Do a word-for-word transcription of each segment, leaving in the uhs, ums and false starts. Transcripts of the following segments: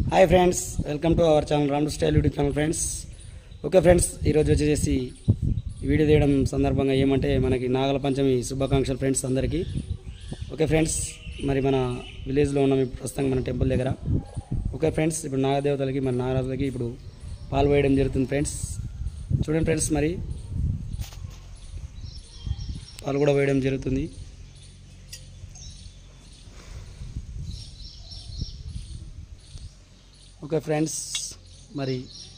Hi friends, welcome to our channel Ram style YouTube channel friends. Okay friends, ఈరోజు వచ్చేసి video తీయడం సందర్భంగా ఏమంటే మనకి నాగల పంచమి శుభాకాంక్షలు ఫ్రెండ్స్ అందరికీ. ఓకే ఫ్రెండ్స్, మరి మన విలేజ్లో ఉన్నాం ఇప్పుడు ప్రస్తుతం మన టెంపుల్ దగ్గర. ఓకే ఫ్రెండ్స్, ఇప్పుడు నాగదేవతలకి మరి నాగరాజులకి ఇప్పుడు పాలు వేయడం జరుగుతుంది ఫ్రెండ్స్. చూడండి ఫ్రెండ్స్, మరి పాలు కూడా వేయడం జరుగుతుంది. ఓకే ఫ్రెండ్స్, మరి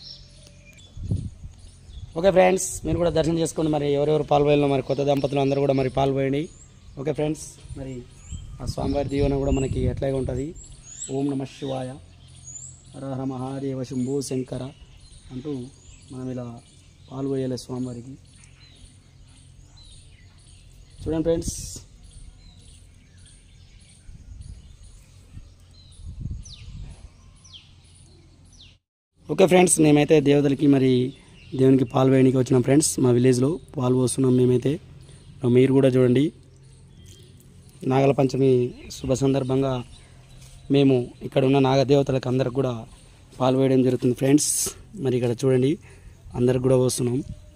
ఓకే ఫ్రెండ్స్ మీరు కూడా దర్శనం చేసుకోండి. మరి ఎవరెవరు పాల్గొనలో మరి కొత్త దంపతులు అందరూ కూడా మరి పాల్గొయండి. ఓకే ఫ్రెండ్స్, మరి ఆ స్వామివారి దీవెన కూడా మనకి ఎట్లాగే ఉంటుంది. ఓం నమ శివాయ, హర హర మహాదేవ శంభో శంకర అంటూ మనం ఇలా పాల్గొయ్యాలి స్వామివారికి. చూడండి ఫ్రెండ్స్, ఓకే ఫ్రెండ్స్, మేమైతే దేవతలకి మరి దేవునికి పాలు వేయడానికి వచ్చినాం ఫ్రెండ్స్. మా విలేజ్లో పాలు పోస్తున్నాం మేమైతే. మీరు కూడా చూడండి, నాగల పంచమి శుభ సందర్భంగా మేము ఇక్కడ ఉన్న నాగదేవతలకు అందరికి కూడా పాలు వేయడం జరుగుతుంది ఫ్రెండ్స్. మరి ఇక్కడ చూడండి, అందరికి కూడా పోస్తున్నాం.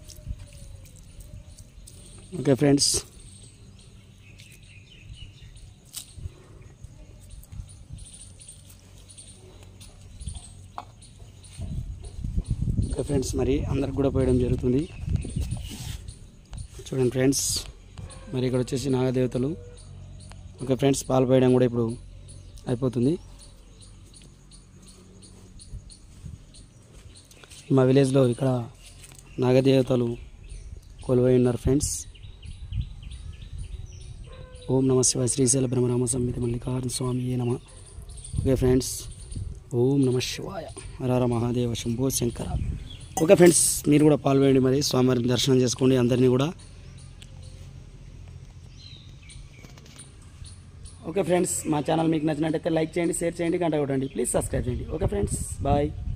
ఓకే ఫ్రెండ్స్, ఓకే ఫ్రెండ్స్, మరి అందరికి కూడా పోయడం జరుగుతుంది. చూడండి ఫ్రెండ్స్, మరి ఇక్కడ వచ్చేసి నాగదేవతలు. ఓకే ఫ్రెండ్స్, పాలు పోయడం కూడా ఇప్పుడు అయిపోతుంది. మా విలేజ్లో ఇక్కడ నాగదేవతలు కొలువై ఉన్నారు ఫ్రెండ్స్. ఓం నమ శివాయ, శ్రీశైల బ్రహ్మరామ సంహిత మల్లికార్జున స్వామి నమ. ఓకే ఫ్రెండ్స్, ఓం నమ శివాయ, హర హర మహాదేవ శంభో శంకర. ఓకే ఫ్రెండ్స్, మీరు కూడా పాల్గొనండి. మరి స్వామివారిని దర్శనం చేసుకోండి అందరినీ కూడా. ఓకే ఫ్రెండ్స్, మా ఛానల్ మీకు నచ్చినట్టయితే లైక్ చేయండి, షేర్ చేయండి, గంట కొట్టండి. ప్లీజ్ సబ్స్క్రైబ్ చేయండి. Okay friends, bye.